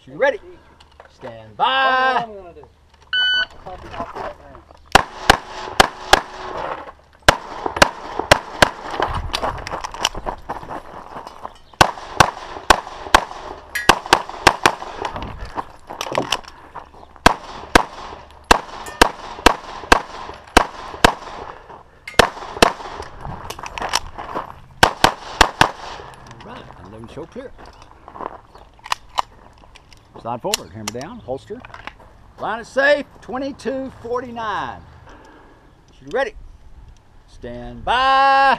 Shoot ready. Stand by. I'm gonna do. Right, and let me show clear. Slide forward, hammer down, holster. Line is safe, 2249. Shoot ready. Stand by.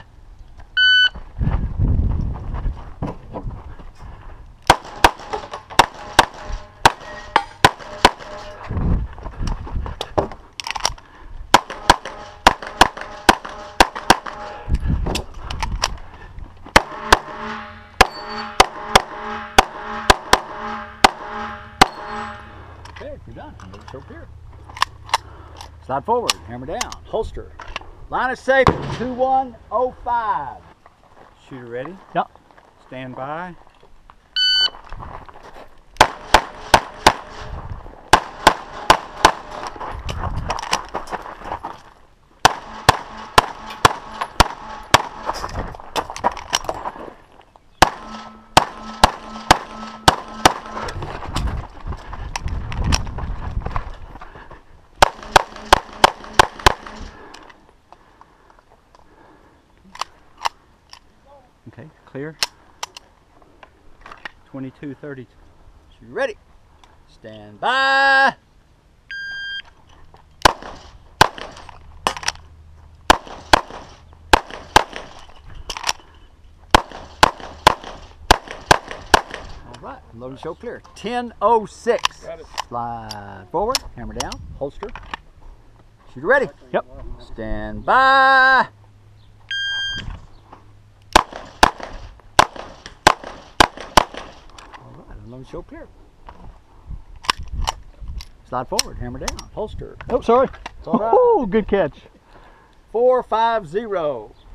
Okay, you're done. I'm going to show clear. Slide forward, hammer down, holster. Line is safe, 2105. Shooter ready? Yep. Stand by. Okay, clear. 2230. Shoot ready. Stand by. All right, load and show clear. 1006. Got it. Slide forward, hammer down, holster. Shoot ready. Yep. Stand by. All right, load and show clear. Slide forward, hammer down, holster. Oh, sorry. All right. Oh, good catch. 450.